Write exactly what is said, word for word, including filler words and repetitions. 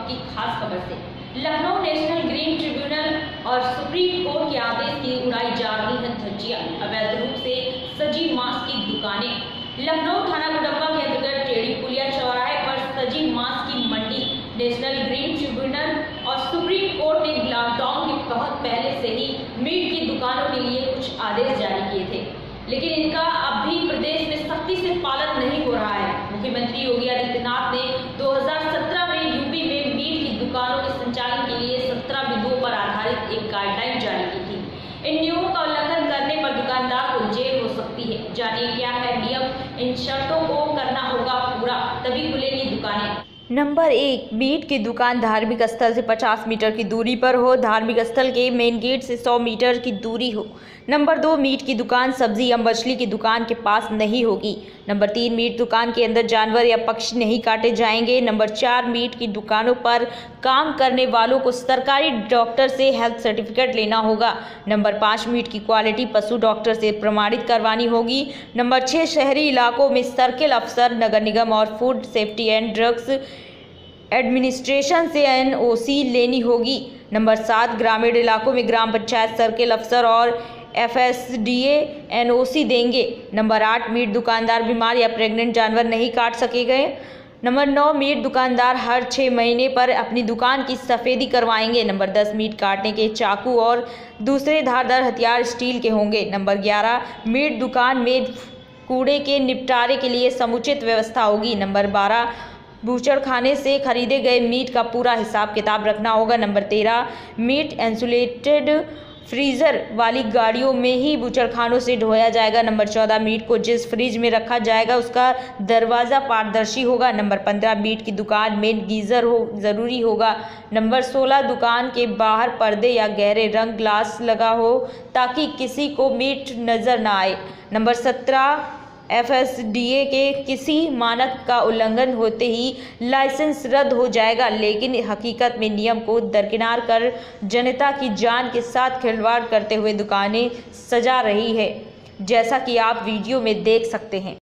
की खास खबर से। लखनऊ नेशनल ग्रीन ट्रिब्यूनल और सुप्रीम कोर्ट के आदेश की उड़ाई जा रही है धज्जियां। अवैध रूप से सजी मांस की दुकानें। लखनऊ थाना गुडम्बा के अंतर्गत टेढ़ी पुलिया चौराहे पर सजी मांस की मंडी। नेशनल ग्रीन ट्रिब्यूनल और सुप्रीम कोर्ट ने लॉकडाउन के बहुत पहले से ही मीट की दुकानों के लिए कुछ आदेश जारी किए थे, लेकिन इनका अब भी प्रदेश में सख्ती से पालन नहीं हो रहा है। मुख्यमंत्री योगी आदित्यनाथ ने दो हज़ार सत्रह में यूपी में मीट की दुकानों के संचालन के लिए सत्रह बिंदुओं पर आधारित एक गाइडलाइन जारी की थी। इन नियमों का उल्लंघन करने पर दुकानदार को जेल हो सकती है। जानिए क्या है नियम। इन शर्तों को करना होगा पूरा, तभी खुलेंगी दुकानें। नंबर एक, मीट की दुकान धार्मिक स्थल से पचास मीटर की दूरी पर हो। धार्मिक स्थल के मेन गेट से सौ मीटर की दूरी हो। नंबर दो, मीट की दुकान सब्जी या मछली की दुकान के पास नहीं होगी। नंबर तीन, मीट दुकान के अंदर जानवर या पक्षी नहीं काटे जाएंगे। नंबर चार, मीट की दुकानों पर काम करने वालों को सरकारी डॉक्टर से हेल्थ सर्टिफिकेट लेना होगा। नंबर पाँच, मीट की क्वालिटी पशु डॉक्टर से प्रमाणित करवानी होगी। नंबर छः, शहरी इलाकों में सर्किल अफसर, नगर निगम और food safety and drugs administration से एन ओ सी लेनी होगी। नंबर सात, ग्रामीण इलाकों में ग्राम पंचायत सर्किल अफसर और F S D A N O C देंगे। नंबर आठ, मीट दुकानदार बीमार या प्रेग्नेंट जानवर नहीं काट सकेंगे। नंबर नौ, मीट दुकानदार हर छः महीने पर अपनी दुकान की सफ़ेदी करवाएंगे। नंबर दस, मीट काटने के चाकू और दूसरे धारदार हथियार स्टील के होंगे। नंबर ग्यारह, मीट दुकान में कूड़े के निपटारे के लिए समुचित व्यवस्था होगी। नंबर बारह, बूचड़खाने से खरीदे गए मीट का पूरा हिसाब किताब रखना होगा। नंबर तेरह, मीट इंसुलेटेड फ्रीज़र वाली गाड़ियों में ही बूचड़खानों से ढोया जाएगा। नंबर चौदह, मीट को जिस फ्रिज में रखा जाएगा उसका दरवाज़ा पारदर्शी होगा। नंबर पंद्रह, मीट की दुकान में गीज़र हो ज़रूरी होगा। नंबर सोलह, दुकान के बाहर पर्दे या गहरे रंग ग्लास लगा हो ताकि किसी को मीट नज़र ना आए। नंबर सत्रह, एफ एस डी ए के किसी मानक का उल्लंघन होते ही लाइसेंस रद्द हो जाएगा, लेकिन हकीकत में नियम को दरकिनार कर जनता की जान के साथ खिलवाड़ करते हुए दुकानें सजा रही है, जैसा कि आप वीडियो में देख सकते हैं।